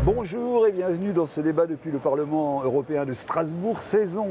Bonjour et bienvenue dans ce débat depuis le Parlement européen de Strasbourg, saison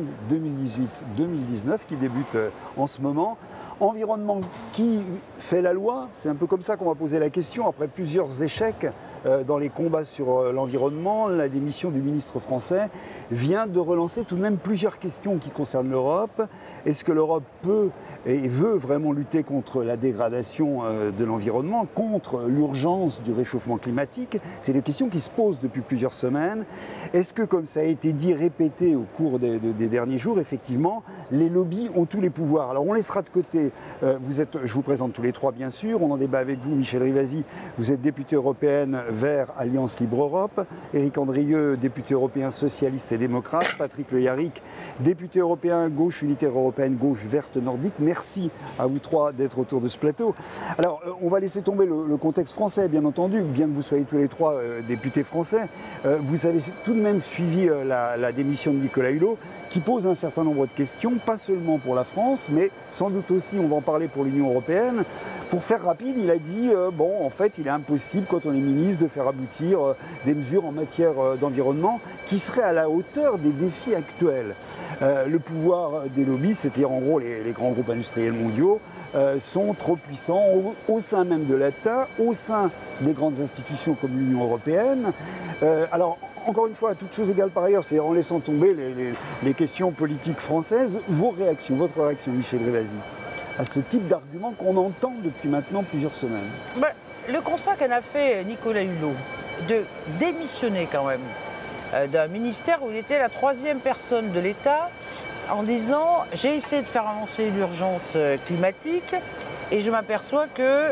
2018-2019 qui débute en ce moment. Environnement qui fait la loi? C'est un peu comme ça qu'on va poser la question. Après plusieurs échecs dans les combats sur l'environnement, la démission du ministre français vient de relancer tout de même plusieurs questions qui concernent l'Europe. Est-ce que l'Europe peut et veut vraiment lutter contre la dégradation de l'environnement, contre l'urgence du réchauffement climatique? C'est des questions qui se posent depuis plusieurs semaines. Est-ce que, comme ça a été dit, répété au cours des derniers jours, effectivement, les lobbies ont tous les pouvoirs? Alors on laissera de côté, je vous présente tous les trois bien sûr, on en débat avec vous, Michel Rivasi, vous êtes députée européenne Vert Alliance Libre Europe, Éric Andrieux, député européen socialiste et démocrate, Patrick Le Yarrick, député européen Gauche Unitaire Européenne, Gauche Verte Nordique. Merci à vous trois d'être autour de ce plateau. Alors on va laisser tomber le contexte français, bien entendu, bien que vous soyez tous les trois députés français. Vous avez tout de même suivi la démission de Nicolas Hulot, qui pose un certain nombre de questions, pas seulement pour la France, mais sans doute aussi, on va en parler pour l'Union européenne. Pour faire rapide, il a dit, bon, en fait, il est impossible, quand on est ministre, de faire aboutir des mesures en matière d'environnement qui seraient à la hauteur des défis actuels. Le pouvoir des lobbies, c'est-à-dire en gros les grands groupes industriels mondiaux, sont trop puissants au sein même de l'État, au sein des grandes institutions comme l'Union européenne. Alors, encore une fois, toutes choses égales par ailleurs, c'est en laissant tomber les questions politiques françaises, votre réaction, Michel Rivasi, à ce type d'argument qu'on entend depuis maintenant plusieurs semaines. Le constat qu'en a fait Nicolas Hulot, de démissionner quand même d'un ministère où il était la troisième personne de l'État, en disant « j'ai essayé de faire avancer l'urgence climatique et je m'aperçois que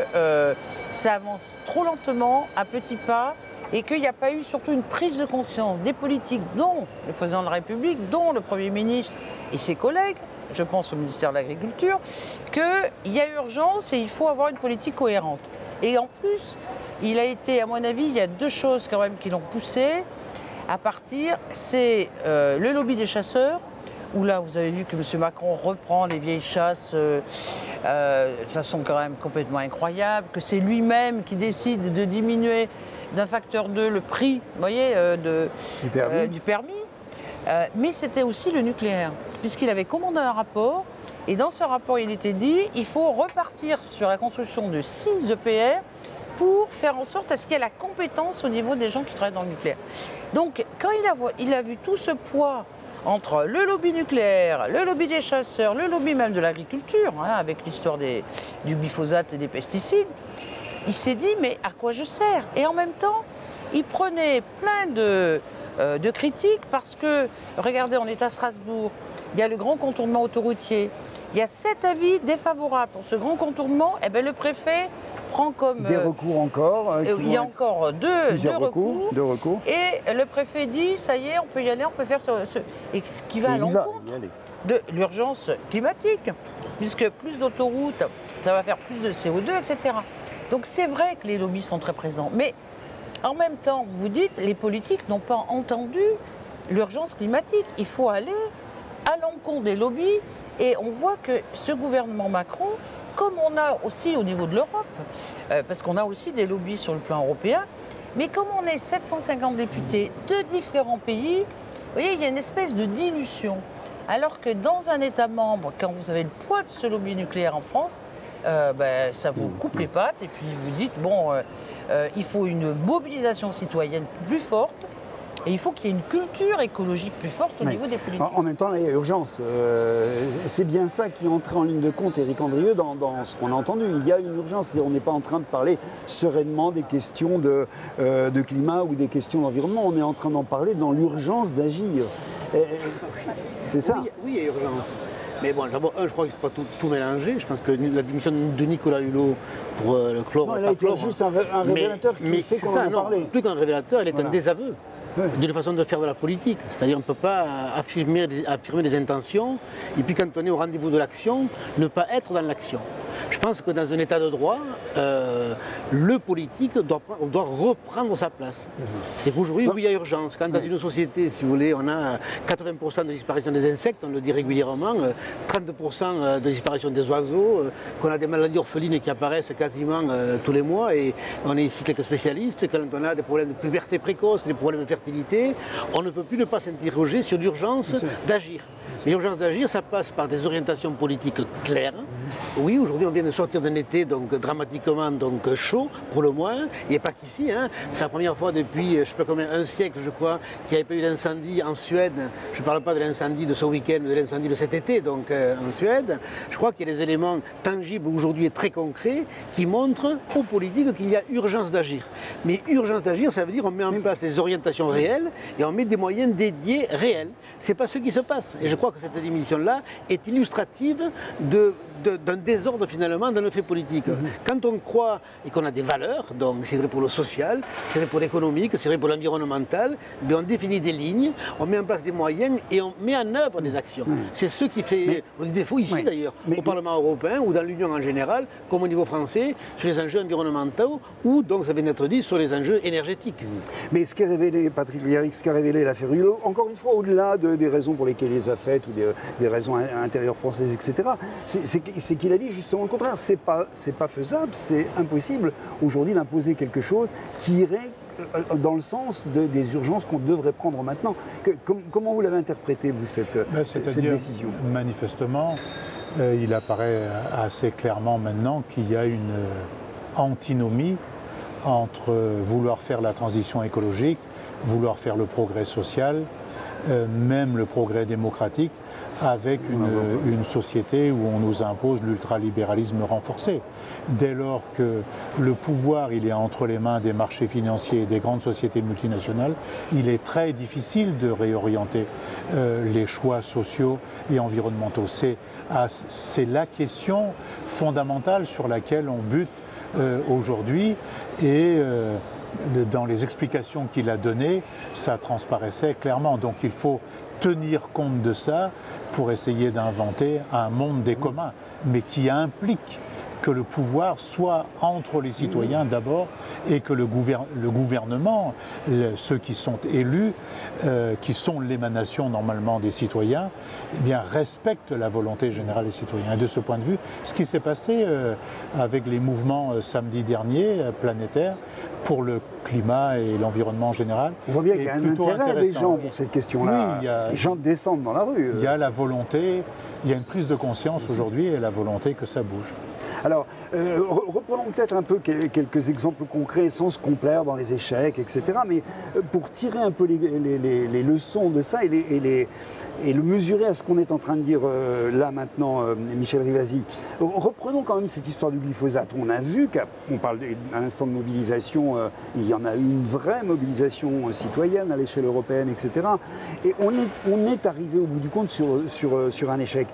ça avance trop lentement, à petits pas ». Et qu'il n'y a pas eu surtout une prise de conscience des politiques, dont le président de la République, dont le Premier ministre et ses collègues, je pense au ministère de l'Agriculture, qu'il y a urgence et il faut avoir une politique cohérente. Et en plus, il a été, à mon avis, il y a deux choses quand même qui l'ont poussé à partir. C'est le lobby des chasseurs, où là, vous avez vu que M. Macron reprend les vieilles chasses de façon quand même complètement incroyable, que c'est lui-même qui décide de diminuer d'un facteur 2 le prix, vous voyez, du permis. Mais c'était aussi le nucléaire, puisqu'il avait commandé un rapport, et dans ce rapport, il était dit il faut repartir sur la construction de 6 EPR pour faire en sorte à ce qu'il y ait la compétence au niveau des gens qui travaillent dans le nucléaire. Donc, quand il a vu tout ce poids entre le lobby nucléaire, le lobby des chasseurs, le lobby même de l'agriculture, hein, avec l'histoire du glyphosate et des pesticides, il s'est dit, mais à quoi je sers? Et en même temps, il prenait plein de critiques parce que, regardez, on est à Strasbourg, il y a le grand contournement autoroutier, il y a 7 avis défavorables pour ce grand contournement, et bien le préfet prend comme... Des recours encore. Il y a encore deux recours. Et le préfet dit, ça y est, on peut y aller, on peut faire ce qui va à l'encontre de l'urgence climatique, puisque plus d'autoroutes, ça va faire plus de CO2, etc. Donc c'est vrai que les lobbies sont très présents, mais en même temps, vous dites, les politiques n'ont pas entendu l'urgence climatique. Il faut aller à l'encontre des lobbies, et on voit que ce gouvernement Macron, comme on a aussi au niveau de l'Europe, parce qu'on a aussi des lobbies sur le plan européen, mais comme on est 750 députés de différents pays, vous voyez, il y a une espèce de dilution. Alors que dans un État membre, quand vous avez le poids de ce lobby nucléaire en France, ça vous coupe les pattes et puis vous dites, bon, il faut une mobilisation citoyenne plus forte et il faut qu'il y ait une culture écologique plus forte au niveau des politiques. En même temps, là, il y a urgence. C'est bien ça qui est entré en ligne de compte, Éric Andrieux, dans ce qu'on a entendu. Il y a une urgence et on n'est pas en train de parler sereinement des questions de climat ou des questions d'environnement. On est en train d'en parler dans l'urgence d'agir. C'est ça. Oui, il y a urgence. Mais bon, d'abord, je crois qu'il ne faut pas tout mélanger. Je pense que la démission de Nicolas Hulot pour le chlore... Non, elle a été juste un révélateur qui fait qu'on en a parlé. Plus qu'un révélateur, elle est un désaveu. D'une façon de faire de la politique. C'est-à-dire qu'on ne peut pas affirmer des intentions et puis quand on est au rendez-vous de l'action, ne pas être dans l'action. Je pense que dans un état de droit, le politique doit reprendre sa place. C'est qu'aujourd'hui, oui, il y a urgence. Quand dans une société, si vous voulez, on a 80% de disparition des insectes, on le dit régulièrement, 30% de disparition des oiseaux, qu'on a des maladies orphelines qui apparaissent quasiment tous les mois, et on est ici quelques spécialistes, quand on a des problèmes de puberté précoce, des problèmes de fertilité, on ne peut plus ne pas s'interroger sur l'urgence d'agir. Mais l'urgence d'agir, ça passe par des orientations politiques claires. Oui, aujourd'hui, on vient de sortir d'un été donc dramatiquement chaud, pour le moins. Il n'y a pas qu'ici. Hein. C'est la première fois depuis, je ne sais pas combien, un siècle, je crois, qu'il n'y avait pas eu d'incendie en Suède. Je ne parle pas de l'incendie de ce week-end, mais de l'incendie de cet été, donc en Suède. Je crois qu'il y a des éléments tangibles aujourd'hui et très concrets qui montrent aux politiques qu'il y a urgence d'agir. Mais urgence d'agir, ça veut dire qu'on met en place des orientations réelles et on met des moyens dédiés réels. Ce n'est pas ce qui se passe. Et je crois que cette émission-là est illustrative d'un désordre finalement dans le fait politique. Quand on croit et qu'on a des valeurs, donc c'est vrai pour le social, c'est vrai pour l'économique, c'est vrai pour l'environnemental, mais on définit des lignes, on met en place des moyens et on met en œuvre des actions. C'est ce qui fait le défaut ici d'ailleurs, au Parlement européen ou dans l'Union en général, comme au niveau français, sur les enjeux environnementaux ou, donc ça vient d'être dit, sur les enjeux énergétiques. Mais ce qu'a révélé Patrick Liarric, ce qu'a révélé l'affaire Hulot, encore une fois, au-delà des raisons pour lesquelles il les a faites ou des raisons intérieures françaises, etc., c'est qu'il a dit justement le contraire. C'est pas faisable, c'est impossible aujourd'hui d'imposer quelque chose qui irait dans le sens des urgences qu'on devrait prendre maintenant. Comment vous l'avez interprété, vous, cette décision ? Manifestement, il apparaît assez clairement maintenant qu'il y a une antinomie entre vouloir faire la transition écologique, vouloir faire le progrès social, même le progrès démocratique, avec une société où on nous impose l'ultralibéralisme renforcé. Dès lors que le pouvoir il est entre les mains des marchés financiers et des grandes sociétés multinationales, il est très difficile de réorienter les choix sociaux et environnementaux. C'est la question fondamentale sur laquelle on bute aujourd'hui, et dans les explications qu'il a données, ça transparaissait clairement. Donc il faut tenir compte de ça pour essayer d'inventer un monde des communs, mais qui implique que le pouvoir soit entre les citoyens d'abord, et que le gouvernement, ceux qui sont élus, qui sont l'émanation normalement des citoyens, eh bien, respectent la volonté générale des citoyens. Et de ce point de vue, ce qui s'est passé avec les mouvements samedi dernier planétaires pour le climat et l'environnement en général. On voit bien qu'il y a un intérêt des gens pour cette question-là. Oui, les gens descendent dans la rue. Il y a la volonté, il y a une prise de conscience aujourd'hui et la volonté que ça bouge. Alors, reprenons peut-être un peu quelques exemples concrets sans se complaire dans les échecs, etc. Mais pour tirer un peu les leçons de ça et le mesurer à ce qu'on est en train de dire là maintenant, Michel Rivasi, reprenons quand même cette histoire du glyphosate. On a vu qu'on parle à l'instant de mobilisation, il y en a eu une vraie mobilisation citoyenne à l'échelle européenne, etc. Et on est arrivé au bout du compte sur un échec.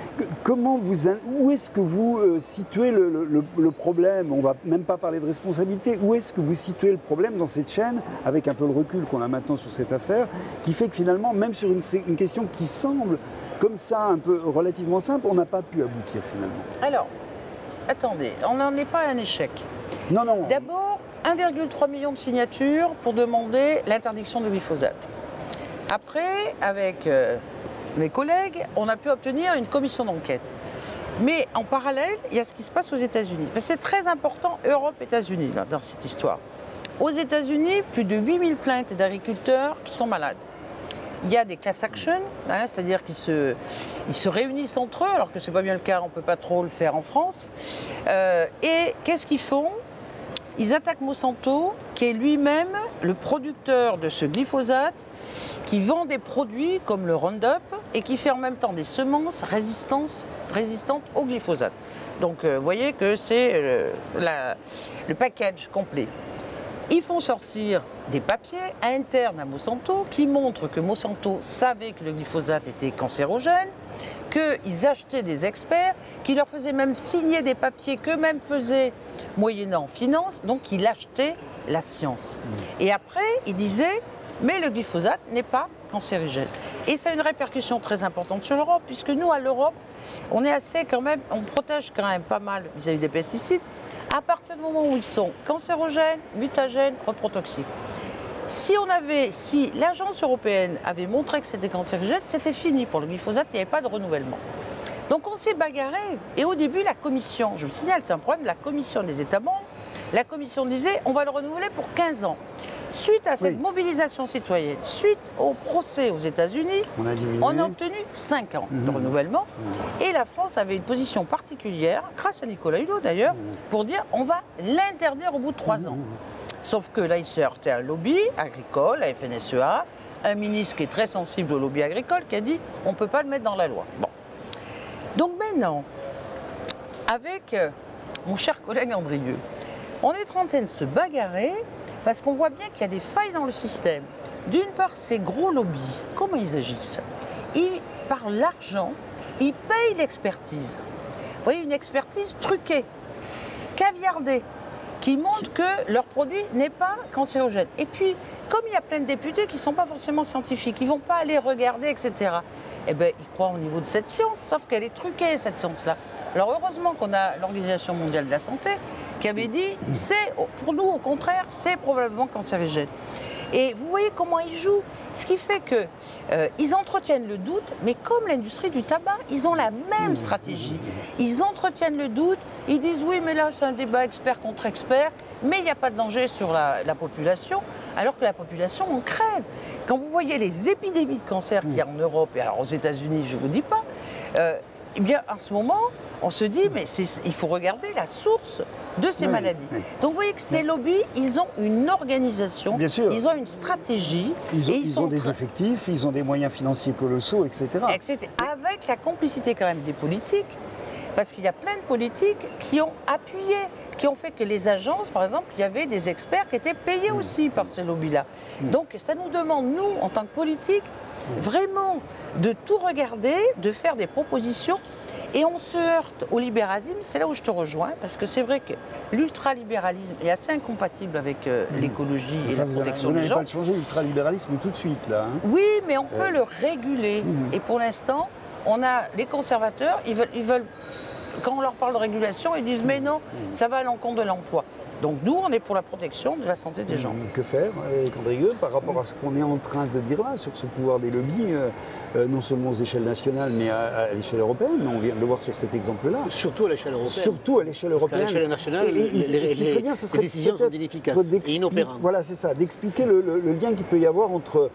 Où est-ce que vous situez le problème ? On ne va même pas parler de responsabilité. Où est-ce que vous situez le problème dans cette chaîne, avec un peu le recul qu'on a maintenant sur cette affaire, qui fait que finalement, même sur une question qui semble comme ça, un peu relativement simple, on n'a pas pu aboutir finalement ? Alors, attendez, on n'en est pas à un échec. Non. D'abord, 1,3 million de signatures pour demander l'interdiction du glyphosate. Après, avec mes collègues, on a pu obtenir une commission d'enquête. Mais en parallèle, il y a ce qui se passe aux États-Unis. C'est très important, Europe-États-Unis, dans cette histoire. Aux États-Unis, plus de 8000 plaintes d'agriculteurs qui sont malades. Il y a des class action, c'est-à-dire qu'ils se réunissent entre eux, alors que ce n'est pas bien le cas, on ne peut pas trop le faire en France. Et qu'est-ce qu'ils font ? Ils attaquent Monsanto, qui est lui-même le producteur de ce glyphosate, qui vend des produits comme le Roundup et qui fait en même temps des semences résistantes au glyphosate. Donc vous voyez que c'est le package complet. Ils font sortir des papiers internes à Monsanto qui montrent que Monsanto savait que le glyphosate était cancérogène, qu'ils achetaient des experts, qui leur faisaient même signer des papiers qu'eux-mêmes faisaient moyennant finance, donc ils achetaient la science. Et après, ils disaient, mais le glyphosate n'est pas cancérigène. Et ça a une répercussion très importante sur l'Europe, puisque nous, à l'Europe, on est assez quand même, on protège quand même pas mal vis-à-vis des pesticides, à partir du moment où ils sont cancérogènes, mutagènes, reprotoxiques. Si l'agence européenne avait montré que c'était cancérigène, c'était fini pour le glyphosate, il n'y avait pas de renouvellement. Donc on s'est bagarré. Et au début, la Commission, je me signale, c'est un problème de la Commission des États membres, la Commission disait on va le renouveler pour 15 ans. Suite à cette mobilisation citoyenne, suite au procès aux États-Unis, on a obtenu 5 ans de renouvellement. Et la France avait une position particulière, grâce à Nicolas Hulot d'ailleurs, pour dire on va l'interdire au bout de 3 ans. Sauf que là, il s'est heurté à un lobby agricole, à FNSEA, un ministre qui est très sensible au lobby agricole qui a dit on ne peut pas le mettre dans la loi. Bon. Donc maintenant, avec mon cher collègue Andrieux, on est en train de se bagarrer parce qu'on voit bien qu'il y a des failles dans le système. D'une part, ces gros lobbies, comment ils agissent? Par l'argent, ils payent l'expertise. Vous voyez, une expertise truquée, caviardée, qui montre que leur produit n'est pas cancérogène. Et puis, comme il y a plein de députés qui ne sont pas forcément scientifiques, ils ne vont pas aller regarder, etc., eh bien, ils croient au niveau de cette science, sauf qu'elle est truquée, cette science-là. Alors, heureusement qu'on a l'Organisation mondiale de la santé qui avait dit, pour nous, au contraire, c'est probablement cancérigène. Et vous voyez comment ils jouent, ce qui fait qu'ils entretiennent le doute, mais comme l'industrie du tabac, ils ont la même stratégie. Ils entretiennent le doute, ils disent oui, mais là c'est un débat expert contre expert, mais il n'y a pas de danger sur la population, alors que la population en crève. Quand vous voyez les épidémies de cancer qu'il y a en Europe, et alors aux États-Unis, je ne vous dis pas, eh bien en ce moment, on se dit, mais il faut regarder la source de ces maladies. Donc vous voyez que ces lobbies, ils ont une organisation, ils ont une stratégie. Ils ont des effectifs, ils ont des moyens financiers colossaux, etc. Avec la complicité quand même des politiques, parce qu'il y a plein de politiques qui ont appuyé, qui ont fait que les agences, par exemple, il y avait des experts qui étaient payés aussi par ces lobbies-là. Donc ça nous demande, nous, en tant que politiques, vraiment de tout regarder, de faire des propositions. Et on se heurte au libéralisme, c'est là où je te rejoins, parce que c'est vrai que l'ultralibéralisme est assez incompatible avec l'écologie et la protection des gens. Vous n'avez pas changé l'ultralibéralisme tout de suite, là. Oui, mais on peut le réguler. Et pour l'instant, on a les conservateurs, ils veulent, quand on leur parle de régulation, ils disent mais non, ça va à l'encontre de l'emploi. Donc nous, on est pour la protection de la santé des gens. Que faire, Andrieux, par rapport à ce qu'on est en train de dire là, sur ce pouvoir des lobbies, non seulement aux échelles nationales, mais à l'échelle européenne? On vient de le voir sur cet exemple-là. Surtout à l'échelle européenne. Surtout à l'échelle européenne. Parce qu'à l'échelle nationale, ce qui serait bien, ce serait les décisions sont inefficaces et inopérantes. Voilà, c'est ça, d'expliquer le lien qu'il peut y avoir entre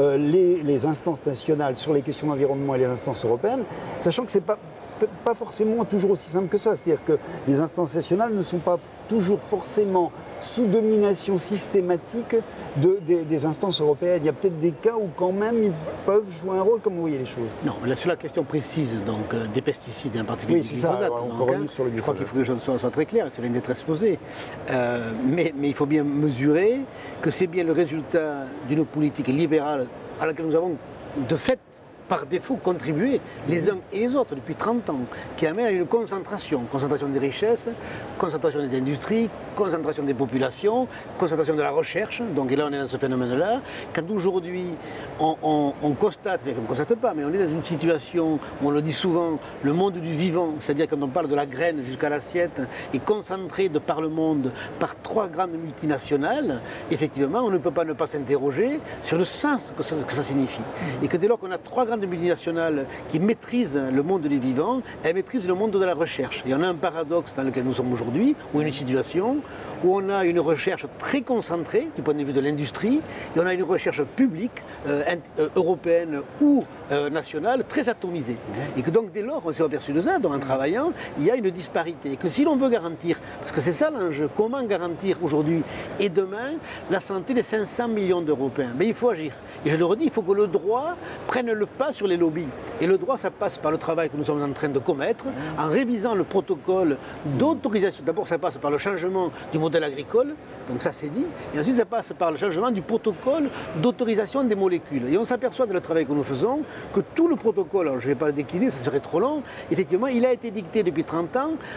les instances nationales sur les questions d'environnement et les instances européennes, sachant que c'est pas forcément toujours aussi simple que ça. C'est-à-dire que les instances nationales ne sont pas toujours forcément sous domination systématique des instances européennes. Il y a peut-être des cas où quand même ils peuvent jouer un rôle. Comment vous voyez les choses? Non, mais là, sur la question précise donc, des pesticides, en particulier du glyphosate, on peut revenir sur le glyphosate. Je crois qu'il faut que les choses soient très claires, ça vient d'être exposé. Mais il faut bien mesurer que c'est bien le résultat d'une politique libérale à laquelle nous avons de fait par défaut contribuer les uns et les autres depuis 30 ans, qui amène à une concentration des richesses, concentration des industries, concentration des populations, concentration de la recherche. Donc et là on est dans ce phénomène-là. Quand aujourd'hui on constate, enfin on ne constate pas, mais on est dans une situation où on le dit souvent, le monde du vivant, c'est-à-dire quand on parle de la graine jusqu'à l'assiette, est concentré de par le monde par 3 grandes multinationales, effectivement on ne peut pas ne pas s'interroger sur le sens que ça signifie. Et que dès lors qu'on a 3 grandes multinationales qui maîtrisent le monde du vivant, elles maîtrisent le monde de la recherche. Et on a un paradoxe dans lequel nous sommes aujourd'hui, ou une situation où on a une recherche très concentrée du point de vue de l'industrie, et on a une recherche publique, européenne ou nationale, très atomisée. Et que donc dès lors, on s'est aperçu de ça, donc en travaillant, il y a une disparité. Et que si l'on veut garantir, parce que c'est ça l'enjeu, comment garantir aujourd'hui et demain la santé des 500 millions d'Européens, mais il faut agir. Et je le redis, il faut que le droit prenne le pas sur les lobbies. Et le droit, ça passe par le travail que nous sommes en train de commettre, en révisant le protocole d'autorisation. D'abord, ça passe par le changement du modèle agricole, donc ça c'est dit, et ensuite ça passe par le changement du protocole d'autorisation des molécules. Et on s'aperçoit dans le travail que nous faisons que tout le protocole, alors je ne vais pas le décliner, ça serait trop long, effectivement, il a été dicté depuis 30 ans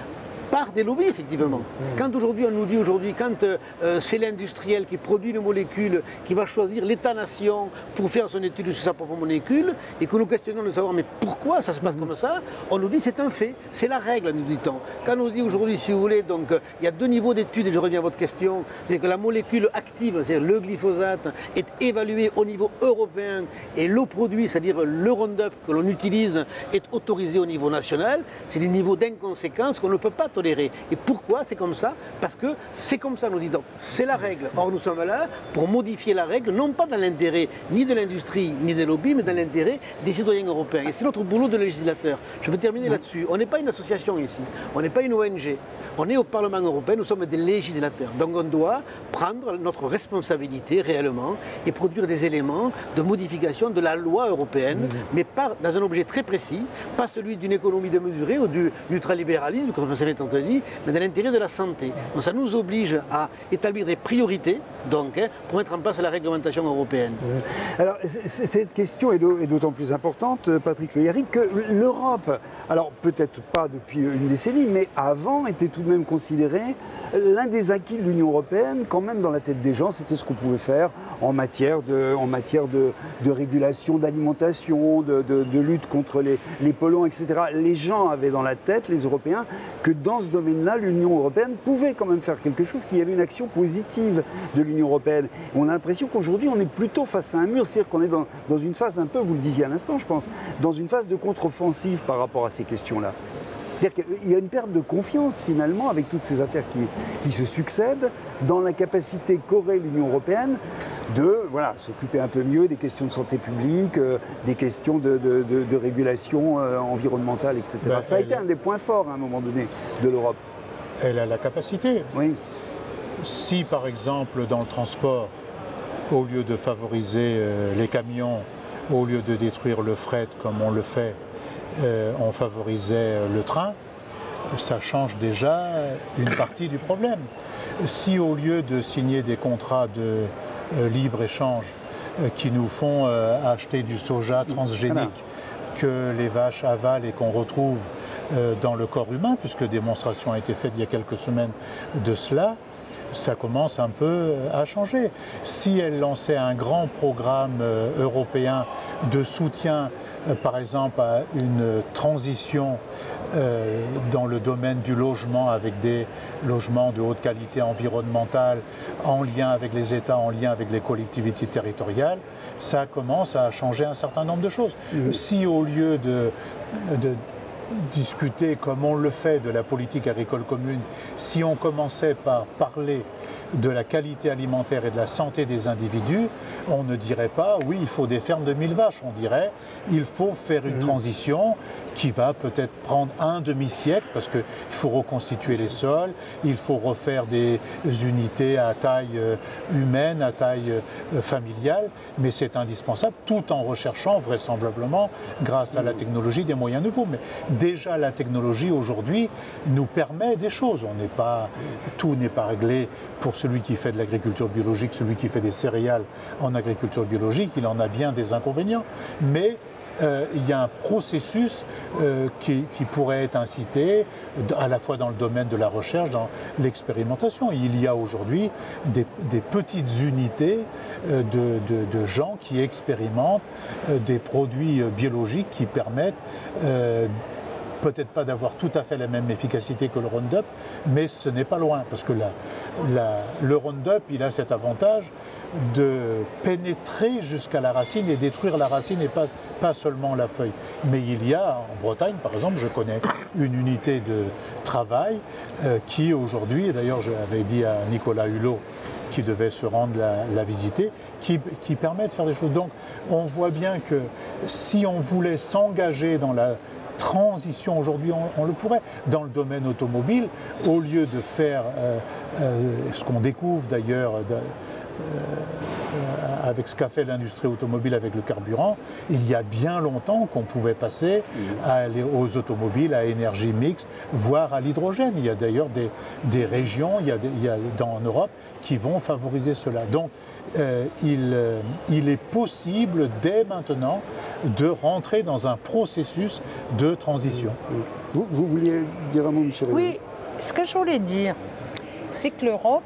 par des lobbies, effectivement. Quand aujourd'hui, on nous dit quand c'est l'industriel qui produit une molécule, qui va choisir l'État-nation pour faire son étude sur sa propre molécule, et que nous questionnons de savoir mais pourquoi ça se passe comme ça, on nous dit c'est un fait, c'est la règle, nous dit-on. Quand on nous dit aujourd'hui, si vous voulez, donc il y a 2 niveaux d'études, et je reviens à votre question, c'est que la molécule active, c'est-à-dire le glyphosate, est évaluée au niveau européen, et le produit, c'est-à-dire le Roundup que l'on utilise, est autorisé au niveau national. C'est des niveaux d'inconséquence qu'on ne peut pas tolérer. Et pourquoi c'est comme ça? Parce que c'est comme ça, nous dit-on. C'est la règle. Or, nous sommes là pour modifier la règle, non pas dans l'intérêt ni de l'industrie, ni des lobbies, mais dans l'intérêt des citoyens européens. Et c'est notre boulot de législateur. Je veux terminer là-dessus. On n'est pas une association ici. On n'est pas une ONG. On est au Parlement européen, nous sommes des législateurs. Donc on doit prendre notre responsabilité réellement et produire des éléments de modification de la loi européenne, mais pas dans un objet très précis, pas celui d'une économie démesurée ou du ultralibéralisme, comme ça fait entendu, mais dans l'intérêt de la santé. Donc ça nous oblige à établir des priorités donc, pour mettre en place la réglementation européenne. Alors cette question est d'autant plus importante, Patrick Le Yarrick, que l'Europe, alors peut-être pas depuis une décennie, mais avant était tout de même considéré l'un des acquis de l'Union européenne, quand même dans la tête des gens, c'était ce qu'on pouvait faire en matière de régulation d'alimentation, de lutte contre les polluants, etc. Les gens avaient dans la tête, les Européens, que dans ce domaine-là, l'Union européenne pouvait quand même faire quelque chose, qu'il y avait une action positive de l'Union européenne. Et on a l'impression qu'aujourd'hui, on est plutôt face à un mur, c'est-à-dire qu'on est dans une phase un peu, vous le disiez à l'instant, je pense, dans une phase de contre-offensive par rapport à ces questions-là. C'est-à-dire qu'il y a une perte de confiance finalement avec toutes ces affaires qui se succèdent dans la capacité qu'aurait l'Union européenne de s'occuper un peu mieux des questions de santé publique, des questions de régulation environnementale, etc. Ça a été un des points forts à un moment donné de l'Europe. Elle a la capacité. Oui. Si par exemple dans le transport, au lieu de favoriser les camions, au lieu de détruire le fret comme on le fait, on favorisait le train, ça change déjà une partie du problème. Si au lieu de signer des contrats de libre-échange qui nous font acheter du soja transgénique que les vaches avalent et qu'on retrouve dans le corps humain, puisque démonstration a été faite il y a quelques semaines de cela, ça commence un peu à changer. Si elle lançait un grand programme européen de soutien, par exemple, à une transition dans le domaine du logement, avec des logements de haute qualité environnementale, en lien avec les États, en lien avec les collectivités territoriales, ça commence à changer un certain nombre de choses. Si au lieu de discuter comme on le fait de la politique agricole commune, si on commençait par parler de la qualité alimentaire et de la santé des individus, on ne dirait pas oui il faut des fermes de 1000 vaches, on dirait il faut faire une transition qui va peut-être prendre un demi-siècle parce qu'il faut reconstituer les sols, il faut refaire des unités à taille humaine, à taille familiale, mais c'est indispensable tout en recherchant vraisemblablement grâce à la technologie des moyens nouveaux. Mais déjà la technologie aujourd'hui nous permet des choses. Tout n'est pas réglé pour celui qui fait de l'agriculture biologique, celui qui fait des céréales en agriculture biologique, il en a bien des inconvénients. Mais il y a un processus qui pourrait être incité à la fois dans le domaine de la recherche, dans l'expérimentation. Il y a aujourd'hui des petites unités de gens qui expérimentent des produits biologiques qui permettent peut-être pas d'avoir tout à fait la même efficacité que le Roundup, mais ce n'est pas loin, parce que le Roundup, il a cet avantage de pénétrer jusqu'à la racine et détruire la racine et pas seulement la feuille. Mais il y a, en Bretagne par exemple, je connais une unité de travail qui aujourd'hui, d'ailleurs je l'avais dit à Nicolas Hulot, qui devait se rendre la visiter, qui permet de faire des choses. Donc on voit bien que si on voulait s'engager dans la transition aujourd'hui, on le pourrait. Dans le domaine automobile, au lieu de faire ce qu'on découvre d'ailleurs avec ce qu'a fait l'industrie automobile avec le carburant, il y a bien longtemps qu'on pouvait passer aux automobiles à énergie mixte, voire à l'hydrogène. Il y a d'ailleurs des régions en Europe qui vont favoriser cela. Donc il est possible dès maintenant de rentrer dans un processus de transition. Vous vouliez dire un mot, Michel? Oui, ce que je voulais dire, c'est que l'Europe,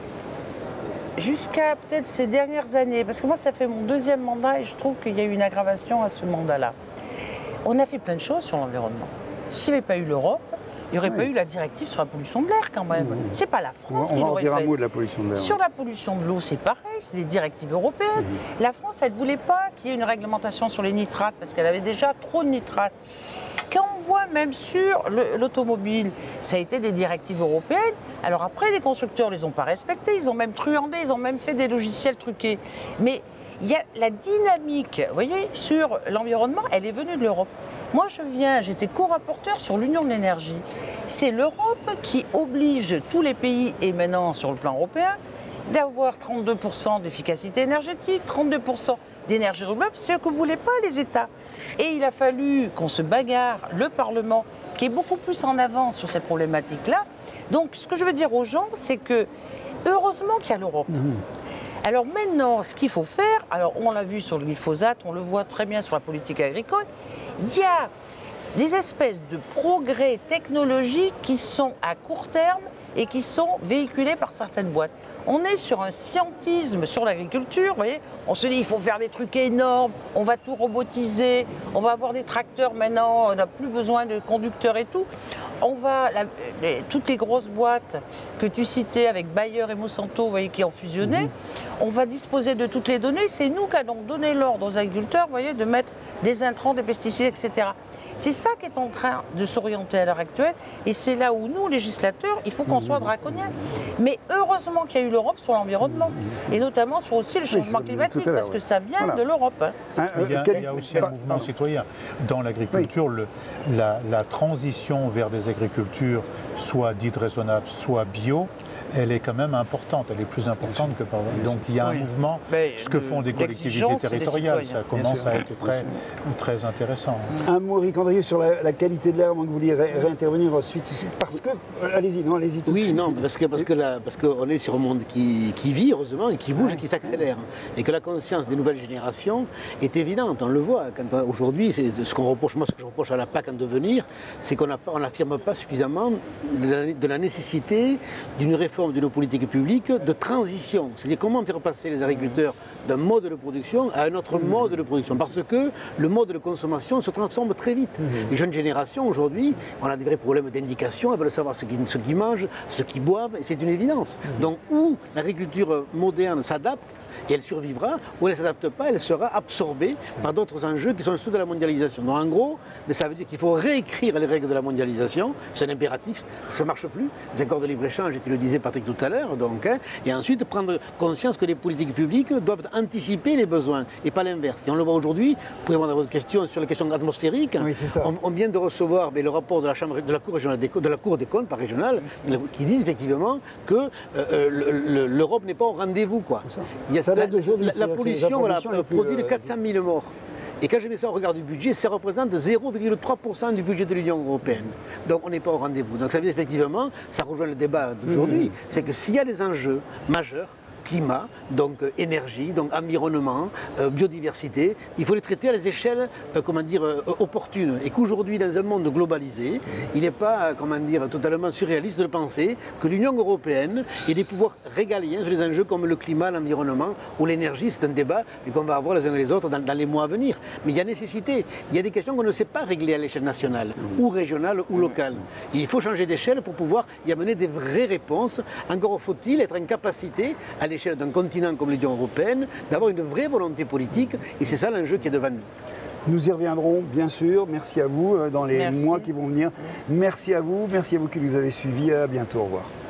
jusqu'à peut-être ces dernières années, parce que moi ça fait mon 2e mandat et je trouve qu'il y a eu une aggravation à ce mandat-là, on a fait plein de choses sur l'environnement. S'il n'y avait pas eu l'Europe, il n'y aurait pas eu la directive sur la pollution de l'air quand même. C'est pas la France qui l'aurait fait. On va en dire un mot de la pollution de l'air. Sur la pollution de l'eau, c'est pareil, c'est des directives européennes. La France, elle ne voulait pas qu'il y ait une réglementation sur les nitrates parce qu'elle avait déjà trop de nitrates. Quand on voit même sur l'automobile, ça a été des directives européennes. Alors après, les constructeurs ne les ont pas respectées, ils ont même truandé, ils ont même fait des logiciels truqués. Mais il y a la dynamique, vous voyez, sur l'environnement, elle est venue de l'Europe. Moi, j'étais co-rapporteur sur l'Union de l'énergie. C'est l'Europe qui oblige tous les pays, et maintenant sur le plan européen, d'avoir 32% d'efficacité énergétique, 32% d'énergie renouvelable, ce que ne voulaient pas les États. Et il a fallu qu'on se bagarre, le Parlement, qui est beaucoup plus en avance sur ces problématiques-là. Donc, ce que je veux dire aux gens, c'est que, heureusement qu'il y a l'Europe. Alors maintenant, ce qu'il faut faire, alors on l'a vu sur le glyphosate, on le voit très bien sur la politique agricole, il y a des espèces de progrès technologiques qui sont à court terme et qui sont véhiculés par certaines boîtes. On est sur un scientisme sur l'agriculture, vous voyez, on se dit il faut faire des trucs énormes, on va tout robotiser, on va avoir des tracteurs maintenant, on n'a plus besoin de conducteurs et tout. Toutes les grosses boîtes que tu citais avec Bayer et Monsanto, vous voyez, qui ont fusionné, on va disposer de toutes les données. C'est nous qui allons donner l'ordre aux agriculteurs, vous voyez, de mettre des intrants, des pesticides, etc. C'est ça qui est en train de s'orienter à l'heure actuelle et c'est là où nous, législateurs, il faut qu'on soit draconiens. Mais heureusement qu'il y a eu l'Europe sur l'environnement et notamment sur aussi le changement climatique parce que ça vient de l'Europe. Il y a aussi un mouvement citoyen. Dans l'agriculture, la transition vers des agricultures soit dites raisonnables, soit bio, elle est quand même importante, elle est plus importante que par... Donc il y a un mouvement, ce que font des collectivités territoriales, ça commence à être très, très intéressant. Un mot, Eric Andrieux, sur la qualité de l'air, avant que vous vouliez réintervenir ensuite, parce que... Allez-y, non, allez-y tout de suite. Oui, non, parce qu'on est sur un monde qui vit, heureusement, et qui bouge, et qui s'accélère. Et que la conscience des nouvelles générations est évidente, on le voit. Aujourd'hui, c'est ce qu'on reproche, moi ce que je reproche à la PAC en devenir, c'est qu'on n'affirme pas suffisamment de la nécessité d'une réforme de nos politiques publiques de transition. C'est-à-dire comment faire passer les agriculteurs d'un mode de production à un autre mode de production. Parce que le mode de consommation se transforme très vite. Les jeunes générations, aujourd'hui, on a des vrais problèmes d'indication, elles veulent savoir ce qu'ils mangent, ce qu'ils boivent, et c'est une évidence. Donc, où l'agriculture moderne s'adapte, et elle survivra, ou elle ne s'adapte pas, elle sera absorbée par d'autres enjeux qui sont ceux de la mondialisation. Donc en gros, mais ça veut dire qu'il faut réécrire les règles de la mondialisation, c'est un impératif, ça ne marche plus. Les accords de libre-échange, tu le disais Patrick tout à l'heure, donc, et ensuite prendre conscience que les politiques publiques doivent anticiper les besoins, et pas l'inverse. Et on le voit aujourd'hui, pour répondre à votre question sur la question atmosphérique, on vient de recevoir le rapport de la Cour régionale de la Cour des comptes, pas régionale, qui dit effectivement que l'Europe n'est pas au rendez-vous. La pollution produit de 400 000 morts. Et quand je mets ça au regard du budget, ça représente 0,3% du budget de l'Union européenne. Donc on n'est pas au rendez-vous. Donc ça veut dire effectivement, ça rejoint le débat d'aujourd'hui, c'est que s'il y a des enjeux majeurs, climat, donc énergie, donc environnement, biodiversité, il faut les traiter à des échelles, opportunes. Et qu'aujourd'hui, dans un monde globalisé, il n'est pas, totalement surréaliste de penser que l'Union européenne ait des pouvoirs régaliens sur les enjeux comme le climat, l'environnement ou l'énergie. C'est un débat qu'on va avoir les uns et les autres dans les mois à venir. Mais il y a nécessité. Il y a des questions qu'on ne sait pas régler à l'échelle nationale, ou régionale, ou locale. Et il faut changer d'échelle pour pouvoir y amener des vraies réponses. Encore faut-il être en capacité, à l'échelle d'un continent comme l'Union européenne, d'avoir une vraie volonté politique, et c'est ça l'enjeu qui est devant nous. Nous y reviendrons, bien sûr. Merci à vous dans les mois qui vont venir. Merci à vous qui nous avez suivis. À bientôt. Au revoir.